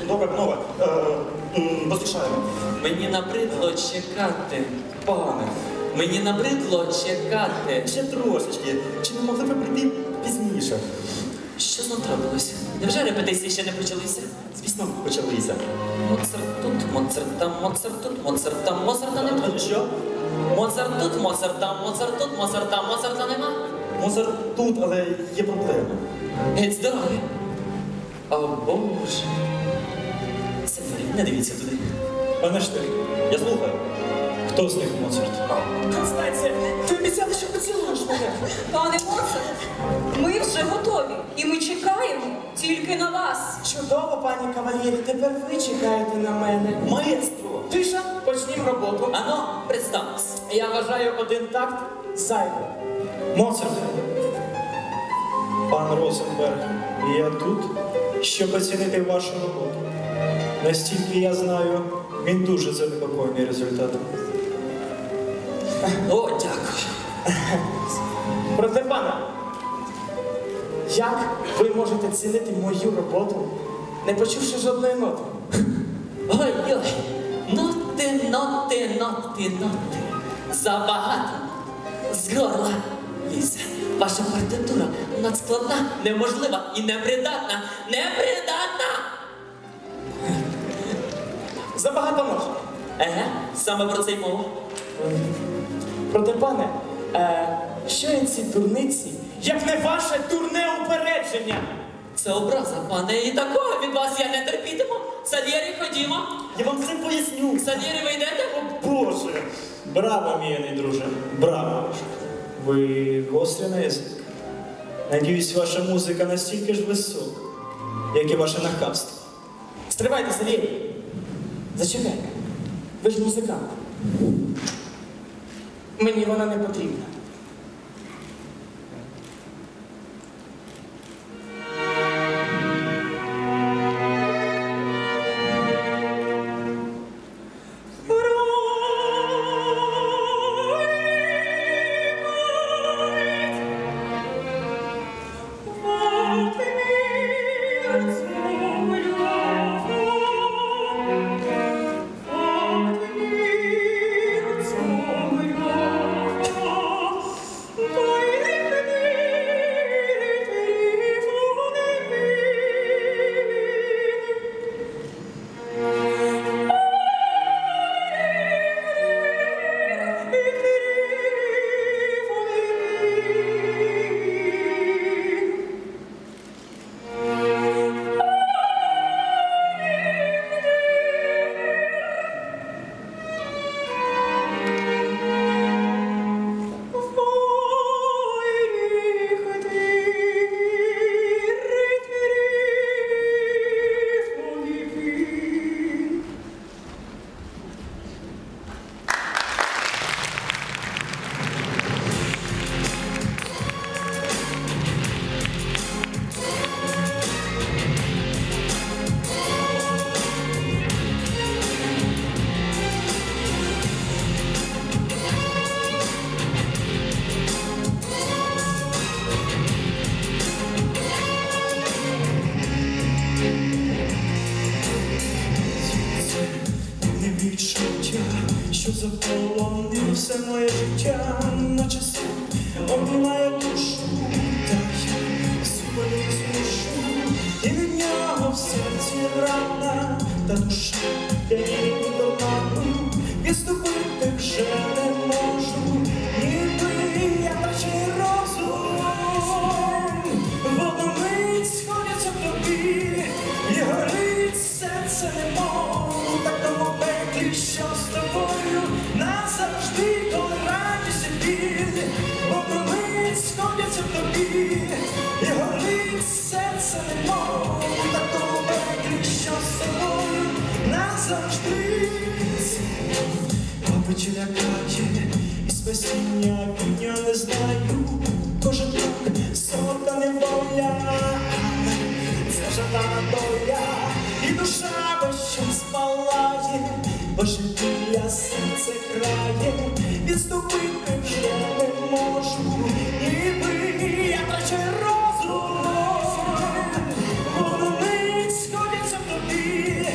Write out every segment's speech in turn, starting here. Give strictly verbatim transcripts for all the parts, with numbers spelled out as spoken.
Добре, панове, поспішаємо. Мені набридло чекати, пане. Мені набридло чекати. Ще трошечки. Чи не могли б прийти пізніше? Що знов трапилося? Невже репетиції ще не почалися? Звісно, почалися. Моцарт тут, Моцарт там, Моцарт тут, Моцарт там, Моцарта нема. Що? Моцарт тут, Моцарт там, Моцарт тут, Моцарт там, Моцарта нема. Моцарт тут, але є проблема. Геть з дороги. О, Боже. Сеньорі, не дивіться туди. Пане Штирь, Я слухаю. хто з них Моцарт? Констанція, ти обіцяла, що поцілуєш мене. Пане Моцарт, ми вже готові, і ми чекаємо тільки на вас. Чудово, пані кавалєрі, тепер ви чекаєте на мене. Маестро! Тиша, почнімо роботу. Ано, представтесь. Я вважаю один такт зайвим. Моцарт. Пан Розенберг, я тут, щоб оцінити вашу роботу. Настільки я знаю, він дуже занепокоєний результатом. О, дякую. Проте, пане, як ви можете цінити мою роботу, не почувши жодної ноти? Ой-ой, ноти, ноти, ноти, ноти. Забагато. З горла лізе. Ваша партитура надскладна, неможлива і непридатна. Непридатна! Забагато можна. Еге, саме про це й мова. Проте, пане, е, що є ці дурниці, як не ваше дурне упередження? Це образа, пане, і такого від вас я не терпітиму. Сальєрі, ходімо. Я вам все поясню. Сальєрі, ви йдете? О, Боже! Браво, мій юний друже, браво. Ви гострі на язик. Надіюсь, ваша музика настільки ж висока, як і ваше нахабство. Стривайте, Сергій. Зачекай. Ви ж музикант. Мені вона не потрібна. Що заполонив все моє життя, наче сон обіймає душу, так я зупинив змушу, і від нього в серці рана, та душа п'яніє до ману, відступити вже не можу, ніби я втрачаю розум. В одну мить сходяться в тобі, і горить серце немов, так тому пеклі, що з тобою назавжди, коли радість і біль. В одну мить сходяться в тобі, і горить серце немов, так тому пеклі, що з тобою назавжди. Мабуть, лякає, і спасіння від нього не знаю, кожен крок солодка неволя, це жадана доля, і душа весь час палає, божевілля серце крає, відступити вже не можу, ніби я втрачаю розум. В одну мить сходяться в тобі,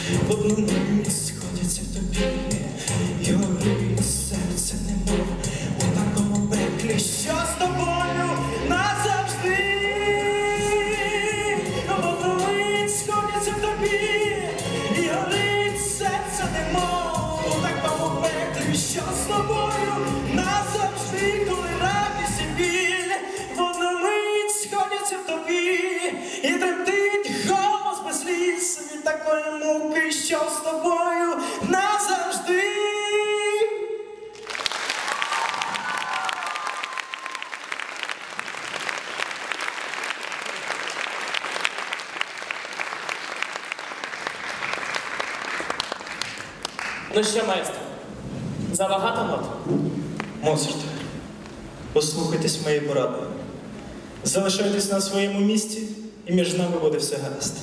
в одну мить сходяться в тобі, і горить серце немов у такому пеклі, що з тобою назавжди. В одну мить сходяться в тобі, і горить серце немов у такому пеклі, що з тобою назавжди, коли радість і біль в одну мить сходяться в тобі, і тремтить голос без сліз від такої муки, що з тобою назавжди. Ну що, майстер, забагато нот? Моцарт, послухайтесь моєї поради. Залишайтесь на своєму місці, і між нами буде все гаразд.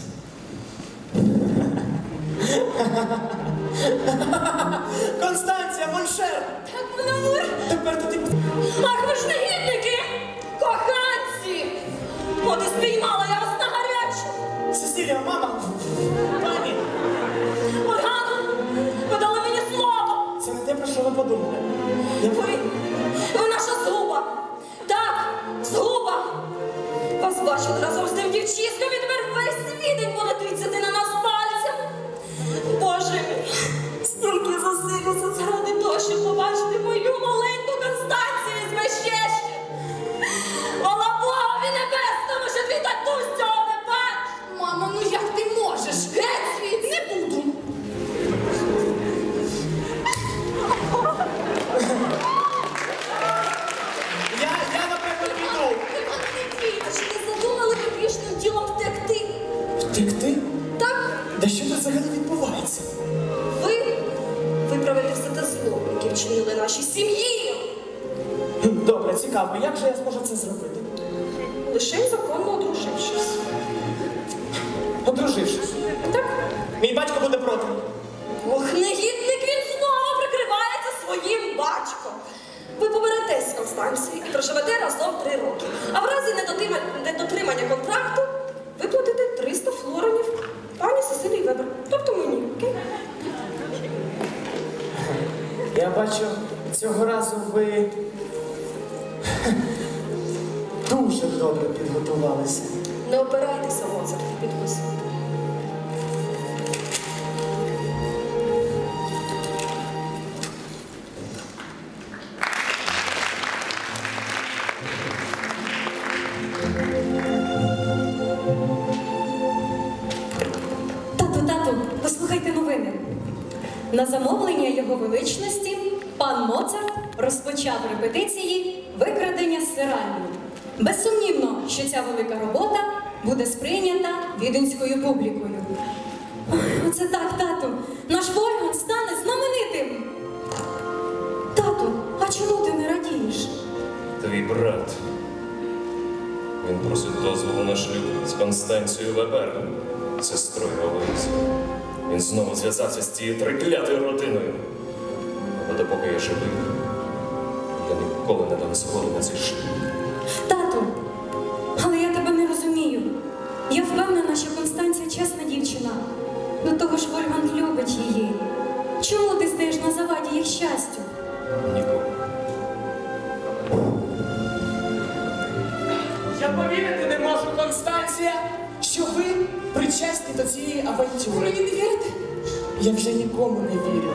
Констанція, Моншер! Так, Монамур! Тепер туди... Ах, ви ж негідники! Коханці! От і спіймала я вас на гарячу! Сесилія, мама! Пані! Моргано, ви дали мені слово! Це не те, про що ви подумали. Я... Ви, ви наша згуба! Так, згуба! Вас бачили разом з тим дівчиськом, і тепер весь світень буде тицяти на нас пальцем! Боже мій, стільки зусиль заради того, щоб побачити мою маленьку Констанцію з Мещещі! Хвала Богові небесному, що твій татусь цього не бачить! Мамо, ну як ти можеш? Геть світ, не буду! Я, я, наприклад, піду. Іван Літвійович, не задумали ви грішним ділом втекти? Втекти? Так, Да що тут взагалі відбувається? ви виправите все те зло, яке вчинили нашій сім'ї. Добре, цікаво, як же я зможу це зробити? Лише й законно одружившись. Одружившись. Так? Мій батько буде проти. Ох, негідник, він знову прикривається своїм батьком. Ви поберетесь з Констанцією і проживете разом три роки. А в разі недотима- недотримання контракту виплатите триста флоринів пані Сесилії Вебер. Тобто мені, окей? Я бачу, цього разу ви дуже добре підготувалися. Не опирайтеся, Моцарт, підписуйте. Тату, тату, послухайте новини. На замовлення його величності пан Моцарт розпочав репетиції викрадення сиральні. Безсумнівно, що ця велика робота буде сприйнята віденською публікою. Ой, оце так, тату, наш Вольган стане знаменитим. Тату, а чому ти не радієш? Твій брат. Він просить дозволу на шлюб з Констанцією Вебер, сестрою Олесі. Він знову зв'язався з цією триклятою родиною. Але допоки я живий, я ніколи не дам згоду на цей шлюб. Тату, але я тебе не розумію. Я впевнена, що Констанція чесна дівчина. До того ж Вольган любить її. Чому ти стаєш на заваді їх щастю? Ніколи. Я повірити не можу, Констанція, що ви причасні до цієї авантюри. Мені не вірите? Я вже нікому не вірю.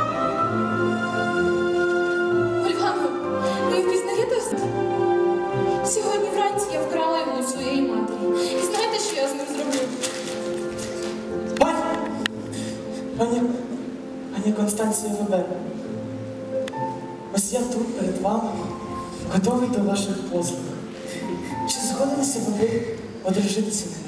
Вольфгангу, ви впізнаєте? Сьогодні вранці я вкрала його у своєї матері. І знаєте, що я з ним зроблю? Пані! Пані, пані Констанція Вебер, ось я тут перед вами, готовий до ваших послуг. Чи згодилися б ви одружитися на мене?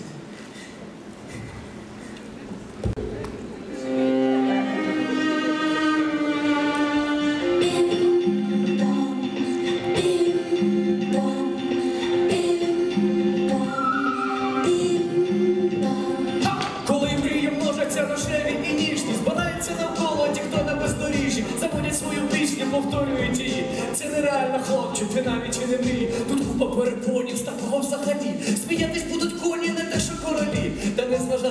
Коли мрії множаться рожеві і ніжні, збираються навколо ті, хто на бездоріжжі, заводять свою пісню, повторюють її. Це нереально, хлопче, ти навіть і не мрій. Тут купа перепонів, з такого взагалі. Сміятись будуть коні, не те, що королі. Та не зважати раджу,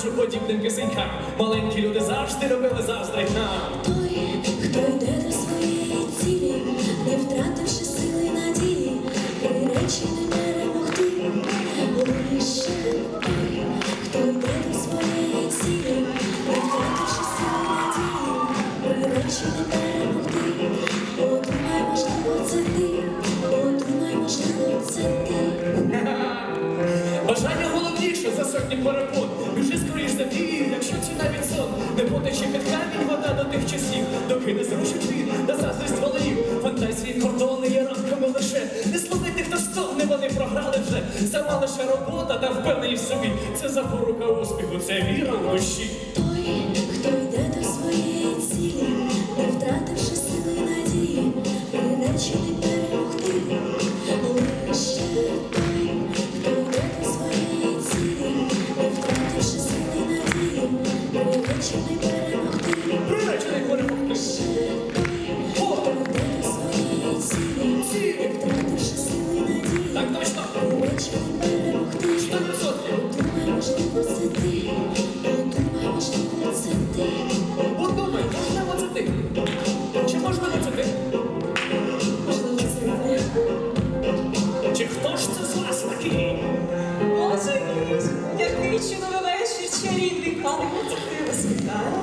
раджу подібним пісенькам. Маленькі люди завжди робили заздрить нам. Той, хто йде до своєї цілі, не втративши сили надії, приречений перемогти. Лише той, хто йде до своєї цілі, не втративши сили надії, приречений перемогти. Подумай, можливо, це ти, подумай, можливо, це ти. Бажання головніше за сотні перепон. Біжи скоріш за вір, якщо це навіть сон. Не потече під камінь вода до тих часів, доки не зрушить він на заздрість волеїв. Фантазії кордони є рамками лише. Не слухайте, хто стогне, вони програли вже. Сама лише робота та впевненість в собі. Це запорука успіху, це віра в душі. Той, хто йде до своєї цілі, не втративши сили надії, приречений перемогти. Лише той, хто йде до своєї цілі, не втративши сили надії, приречений перемогти. Приречений перемогти. Лише той, хто йде до своєї цілі, не втративши сили надії, Так точно. приречений перемогти. Сто відсотків. Подумай, можливо, це ти, подумай, можливо, це ти. Подумай, можливо, це ти. Чи можливо це ти? Можливо, це ти. Чи хто ж це з вас такий? Боже мій, який чудовий вечір, чарівний пане, я вас вітаю.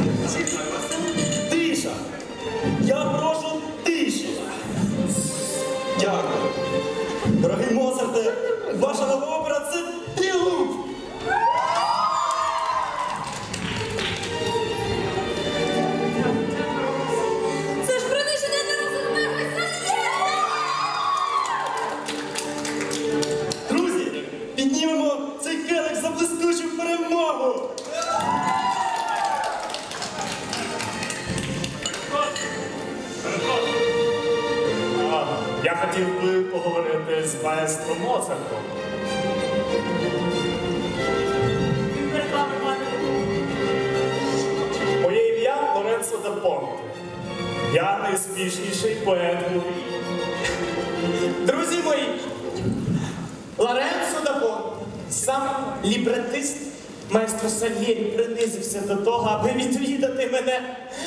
Тиша! Я прошу тиші! Дякую. Дорогий Моцарте, ваша нова опера – це тріумф! Це ж приниження для розумного сальєта! Друзі, піднімемо цей келих за блискучу перемогу! Я хотів би поговорити з маестро Моцартом. Моє ім'я Лоренцо да Понте. Я найуспішніший поет у Рі. Друзі мої, Лоренцо да Понте, сам лібретист, майстро Сальєрі принизився до того, аби відвідати мене.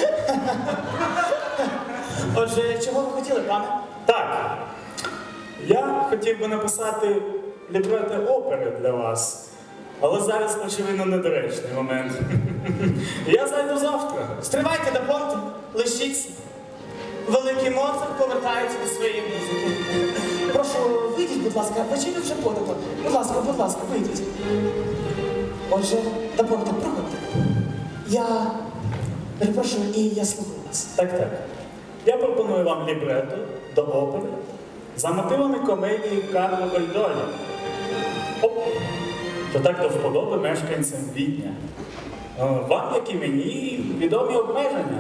Отже, чого ви хотіли, пане? Так, я хотів би написати лібрето опери для вас, але зараз, очевидно, недоречний момент. Я зайду завтра. Стривайте да Понте, лишіться. Великий Моцарт повертається до своєї музики. Прошу, вийдіть, будь ласка, вечерю вже подано. Будь ласка, будь ласка, вийдіть. Отже, да Понте, проходьте. Я перепрошую, і я слухаю вас. Так, так. Я пропоную вам лібрето до опери за мотивами комедії Карло Гольдолі. Оп! То так до вподоби мешканцям Відня. Е, Вам, як і мені, відомі обмеження.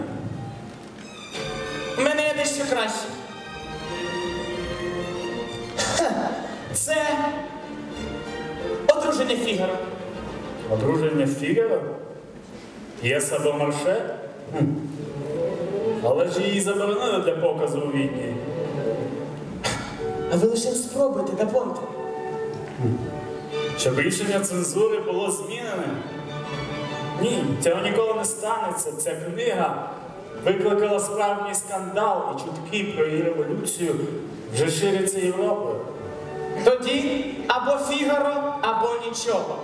У мене є дещо краще. Ха, це одруження Фігаро. Одруження Фігаро? П'єса Бомарше? Хм. Але ж її заборонили для показу у Відні. А ви лише спробуйте, да Понте. Щоб рішення цензури було змінене? Ні, цього ніколи не станеться. Ця книга викликала справжній скандал, і чутки про її революцію вже ширяться Європою. Тоді або Фігаро, або нічого.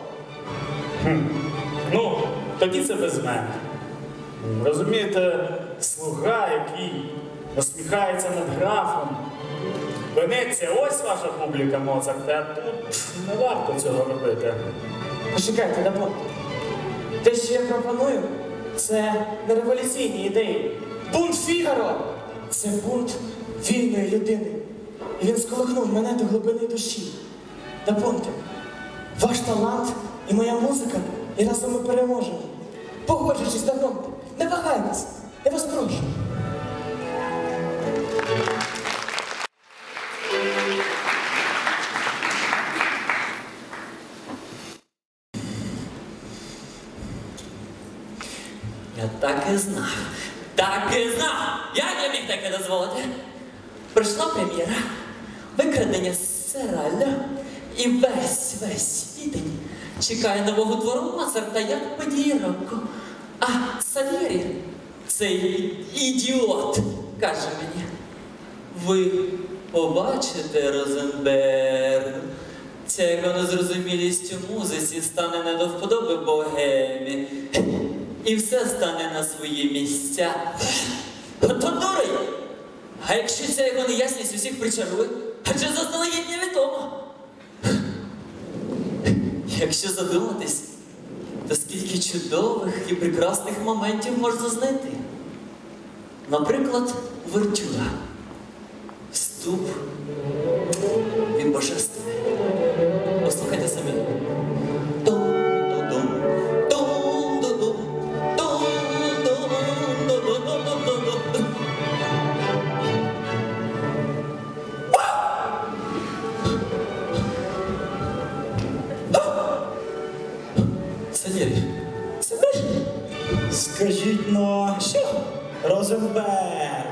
Ну, тоді це без мене. Розумієте, слуга, який насміхається над графом. Венеція, ось ваша публіка, Моцарте, а тут не варто цього робити. Почекайте, да Понте. Те, що я пропоную, це не революційні ідеї. Бунт Фігаро – це бунт вільної людини. І він сколихнув мене до глибини душі. Да Понте, ваш талант і моя музика, і разом ми переможемо. Погоджуючись, да Понте, не вагайтесь, я вас прошу. Я так і знав, так і знав! Як я міг таке дозволити? Прийшла прем'єра, викрадення з Сераля, і весь, весь відень чекає нового твору Моцарта, як подіє Рокко. А Сальєрі, цей ідіот, каже мені, ви побачите, Розенберг, ця його незрозумілість у музиці стане не до вподоби богемі, і все стане на свої місця. Ото дурень! А якщо ця його неясність усіх причарує, адже заздалегідь невідомо. Якщо задуматись, то скільки чудових і прекрасних моментів можна знайти. Наприклад, Вертюра. Вступ. Він божественний. Послухайте самі. Дум-ду-дум, дум-ду-дум, дум-ду-дум-ду-дум-ду-дум-ду-дум. Сальєрі, це ви? Скажіть, ну, що? Розенберг.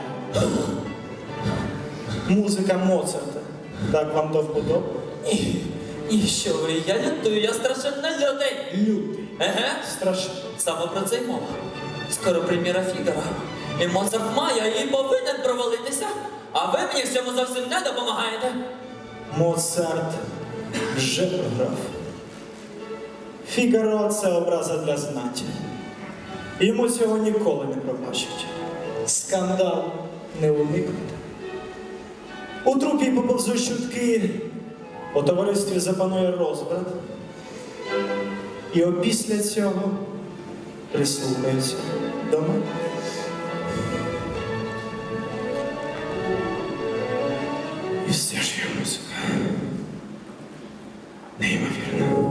Музика Моцарта. Так вам то вподобає? Ні, ні, що ви, я лютую, я страшенно лютий. Лютий. Еге, Страшно. саме про це й мова. Скоро прем'єра Фігаро. І Моцарт має і повинен провалитися, а ви мені в цьому зовсім не допомагаєте. Моцарт вже програв. Фігаро – це образа для знаті. Йому цього ніколи не пробачать. Скандал не уникнути. У трупі поповзуть чутки, у товаристві запанує розбрат. І опісля цього прислухаються до мене. І все ж є музика. Неймовірно.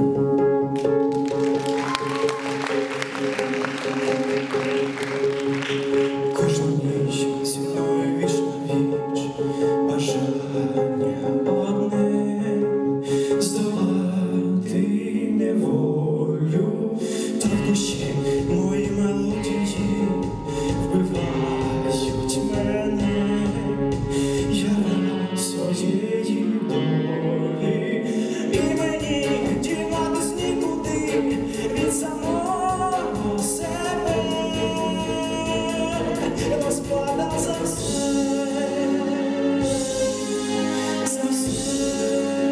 Кожну ніч зі мною віч на віч, бажання одне здолати неволю, та в душі мої мелодії вбивають мене. Я раб своєї долі, і мені діватись нікуди від самого себе. Розпада за все, за все.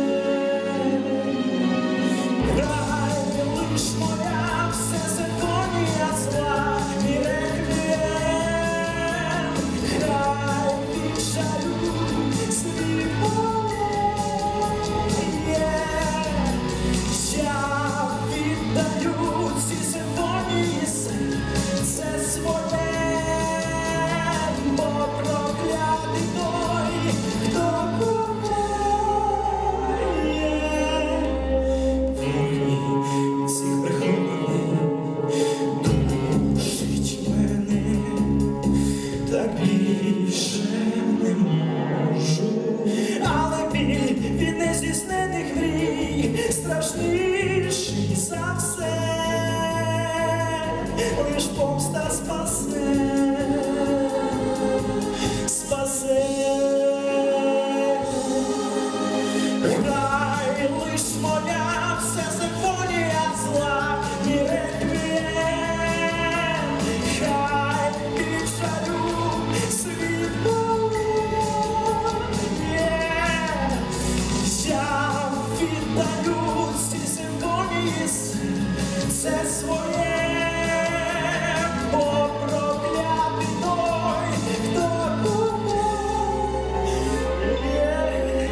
Грай лиш моя все симфонія зла і реквієм. Хай від жалю світ моє. Я віддаю ці симфонії все своє. Бо проклятий той, хто кохає. Вогні цих прихованих душить мене. Так більше не можу. Але біль від нездійснених мрій страшніший за все. Лиш помста спасе. Спасе. Грай лиш моя все симфонія зла і реквієм. Хай від жалю світ моє. Я віддаю ці симфонії це своє. Бо проклятий той, хто кохає.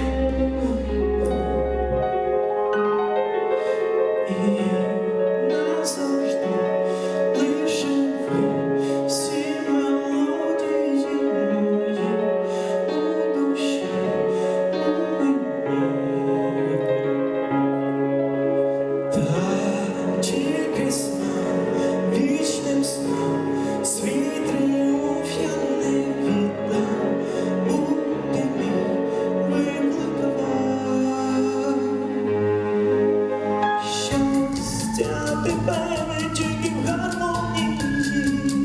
І назавжди лише ви всі мелодії мої у душі мені. Та тільки сном, вічним сном, свій тріумф я не віддам. Буде мій виклик вам. Щастя тебе тільки в гармонії.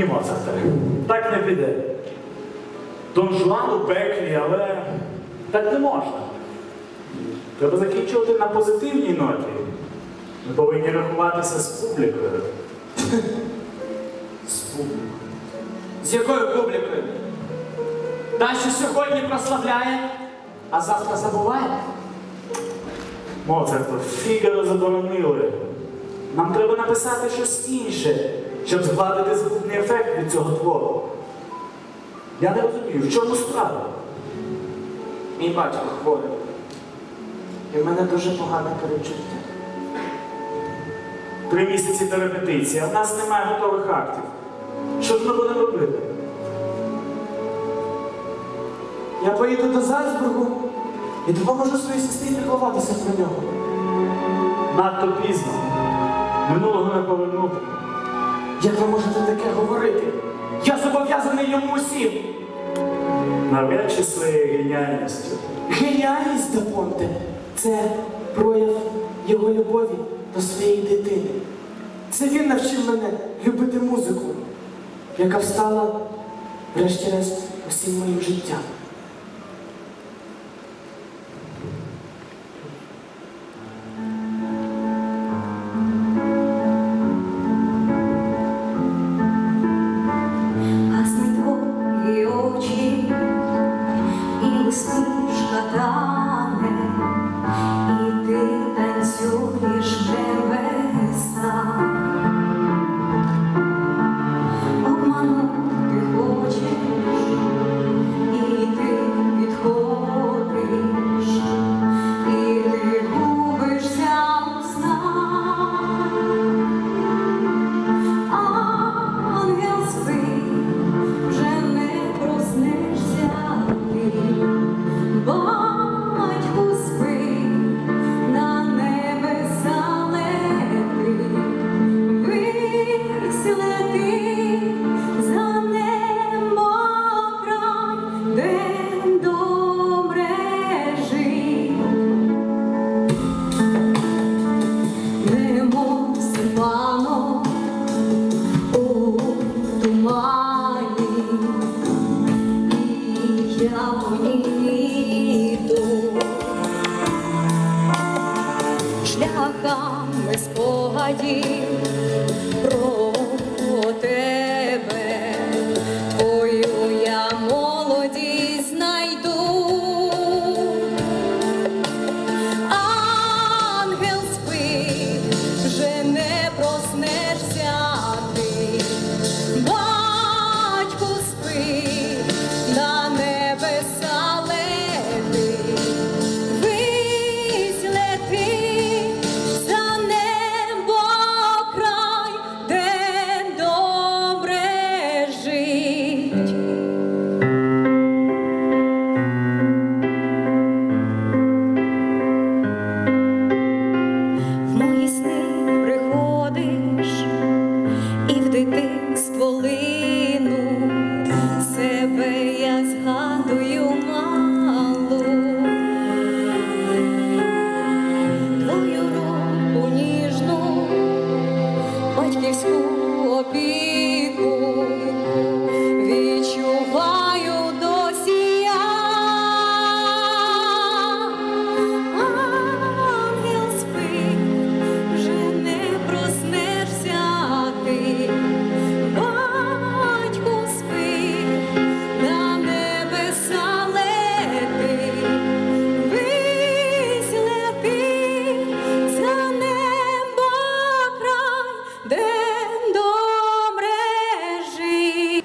Моцарте, так не піде. Дон Жуан у пеклі, але так не можна. Треба закінчувати на позитивній ноті. Ми повинні рахуватися з публікою. З публікою. З якою публікою? Та, що сьогодні прославляє, а завтра забуває? Моцарту, Фігаро заборонили. Нам треба написати щось інше, щоб згладити згубний ефект від цього твору. Я не розумію, в чому справа? Мій батько хворий. І в мене дуже погане перечуття. Три місяці до репетиції, а в нас немає готових актів. Що ж ми будемо робити? Я поїду до Зальцбургу і допоможу своїй сестрі піклуватися про нього. Надто пізно. Минулого не повернути. Як ви можете таке говорити? Я зобов'язаний йому усім. Навряд чи своєю геніальністю. Геніальність Де Понте – це прояв його любові до своєї дитини. Це він навчив мене любити музику, яка встала, врешті-решт, усім моїм життям. Гаснуть твої очі, і усмішка тане, і ти танцюєш небеса. Обманути хочеш, і ти відходиш, і ти губишся у снах. Ангел спить, вже не проснешся ти, батьку спить, на небеса лети, вись лети за небо край, де добре жить. Немов сипано у тумані, і я по ній йду шляхами спогадів про тебе, твою я молодість знайду. Ангел спить, вже не проснешся ти, батьку спить, на небеса лети, вись лети за небо край, де добре жить. В мої сни приходиш, і в дитинство лину, себе я згадую малу. Твою руку ніжну, батьківську опіку відчуваю досі я. Ангел спить, вже не проснешся ти, батьку спить, на небеса лети, вись лети за небо край, де добре жить.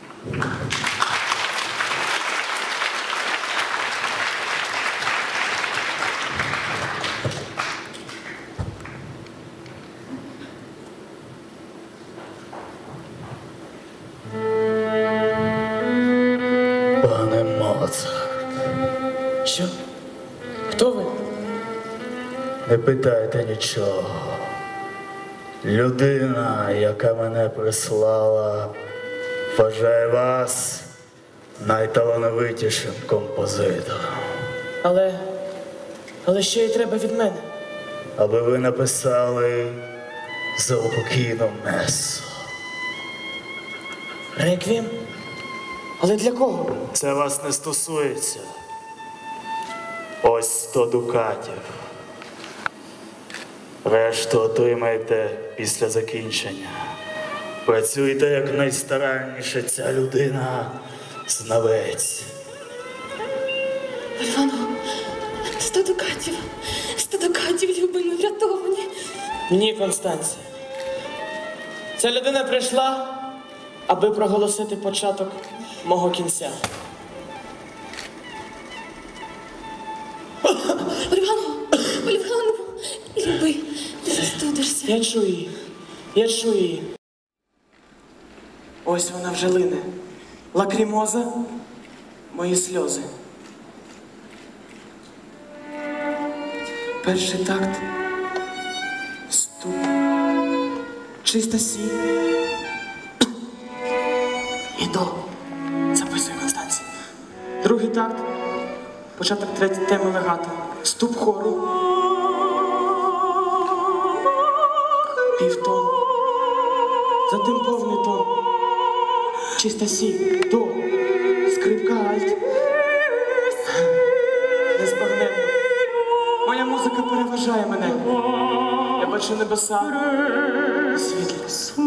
Пане Моцарт, Що? Хто ви? не питайте нічого. Людина, яка мене прислала, вважає вас найталановитішим композитором. Але... Але що їй треба від мене? Аби ви написали заупокійну месу. Реквієм? Але для кого? Це вас не стосується. Ось сто дукатів. Решту отримаєте після закінчення. Працюйте якнайстаранніше, ця людина знавець. Івано, сто дукатів, сто дукатів, любий, ми врятовані. Ні, Констанція. Ця людина прийшла, аби проголосити початок мого кінця. Ольгано, Ольгано, любий, ти застудишся. Я чую її. Я чую її. Ось вона вже лине. Лакрімоза, мої сльози. Перший такт. Ступ. Чиста сі. І до. Записуй, Констанція. Другий такт. Початок третьої теми легато. Ступ хору. Півтон. Затим повний тон. Чиста сі. До. Скрипка альт. Незбагненно. Моя музика переважає мене. Я бачу небеса. Світло.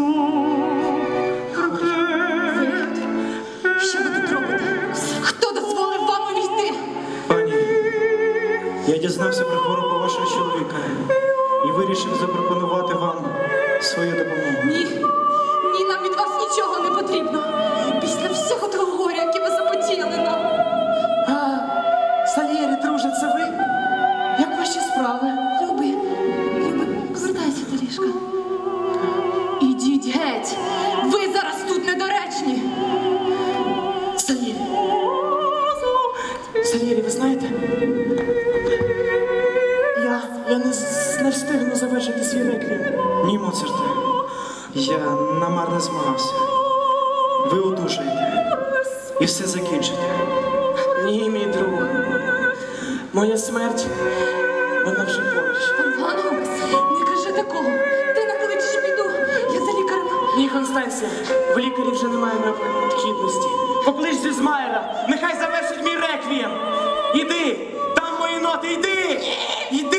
Що ви тут робите? Хто дозволив вам увійти? Пані, я дізнався про хворобу вашого чоловіка і вирішив запропонувати вам свою допомогу. Ні, ні, нам від вас нічого не потрібно. Після всього того горя, яке ви запотіяли нам. А, Сальєрі, друже, це ви? Як ваші справи? Люби, Люби, повертайся до ліжка. Ідіть геть. Ви зараз тут недоречні. Сальєрі. Сальєрі, ви знаєте? Я, я не, з- не встигну завершити свій реквієм. Ні, Моцарте, я намарно змагався. Ви одужаєте і все закінчите. Ні, мій друг. Моя смерть, вона вже поруч. Ольгано, не кажи такого. Ти накличеш біду. Я за лікарем. Ні, Констанція, в лікарі вже немає необхідності. Поклич Зізмаєра, нехай завершить мій реквієм. Іди, там мої ноти, йди! Йди!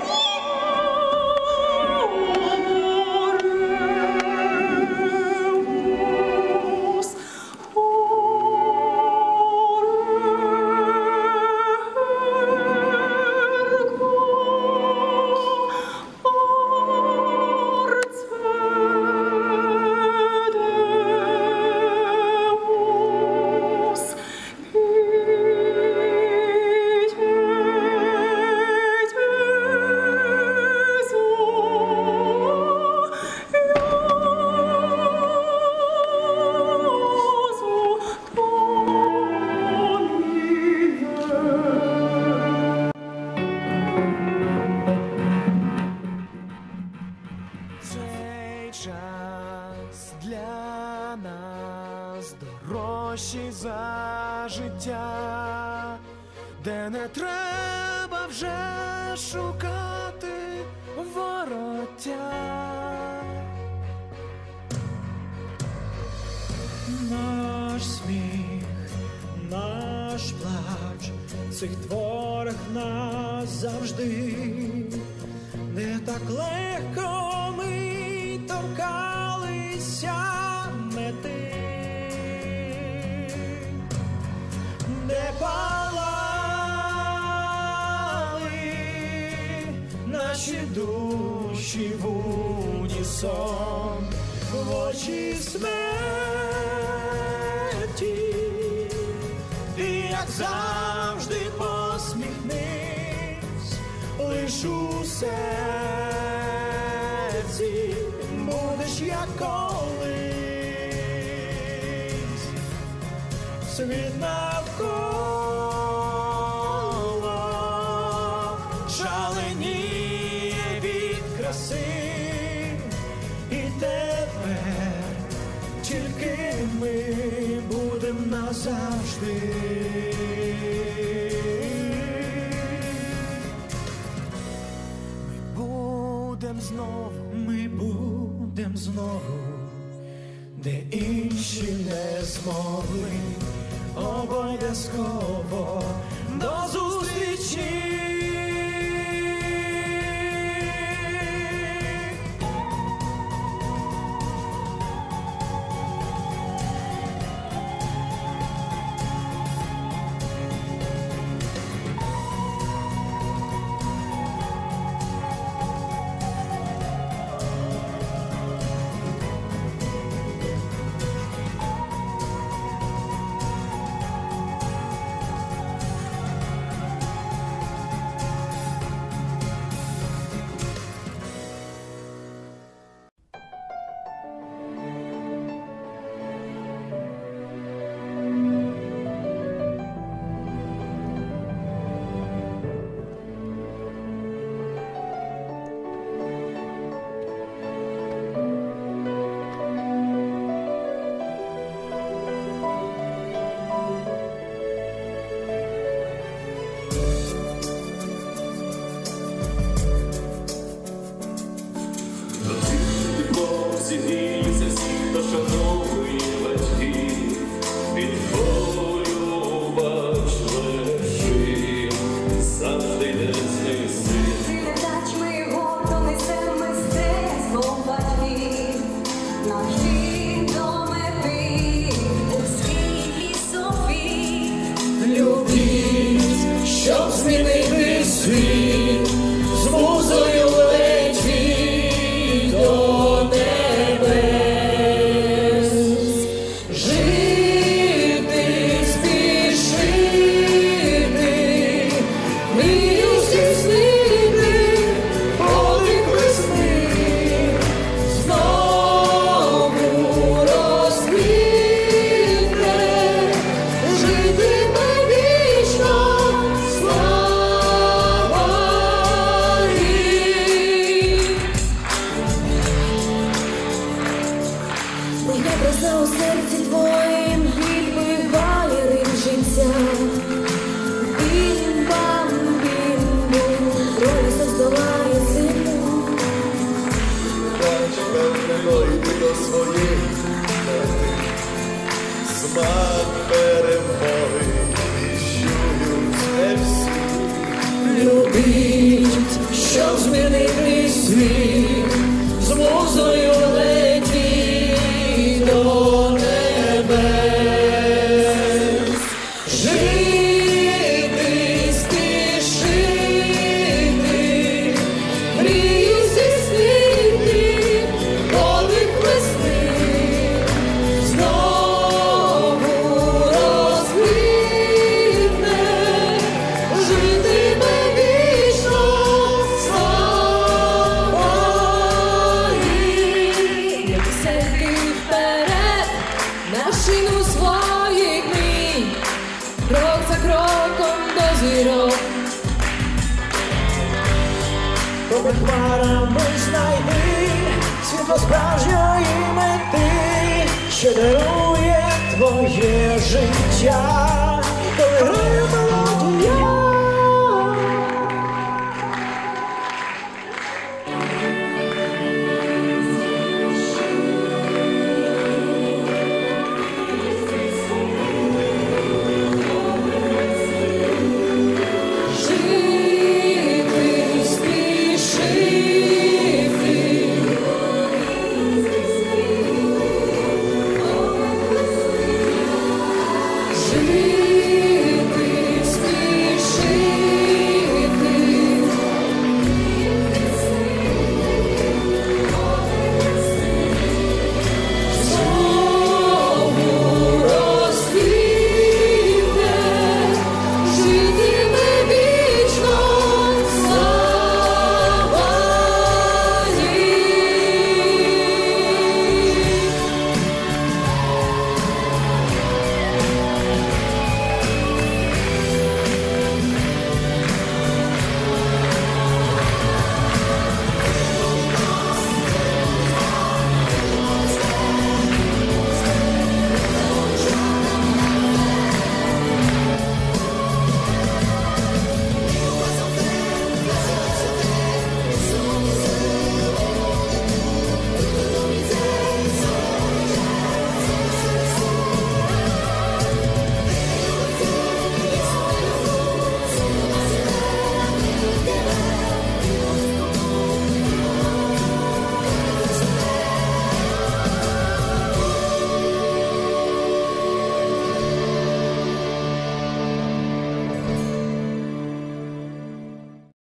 Цей час для нас дорожчий за життя, де не треба вже шукати вороття. Наш сміх, наш плач, в цих творах нас завжди. Не так легко ми торкалися мети, не палали наші душі в унісон, в очі смерті. Ти, як завжди, посміхнись, лиш у серці будеш як колись. Світ навколо шаленіє від краси, і тепер тільки ми будем назавжди. Ми будем знову, ми будем знову де інші не змогли, обов'язково до зустрічі. Щоб змінити світ, з музою летіть до небес, жити, спішити, мрію здійснити, подих весни, знову розквітне, житиме вічно. У серці твоїм відбиває ритм життя. Бім-бам, бім-бум, пролісок здолає зиму. Бач, певно, йди до своїх мети. Смак перемоги віщують не всі. Любіть, щоб змінити світ, з музою летіть до небес, жити, спішити, мрію здійснити, подих весни, знову розквітне, житиме вічно, слава їй. Серки вперед, на шину своїх мрій, крок за кроком до зірок. Попід хмарами знайди світло справжньої мети, що дарує твоє життя.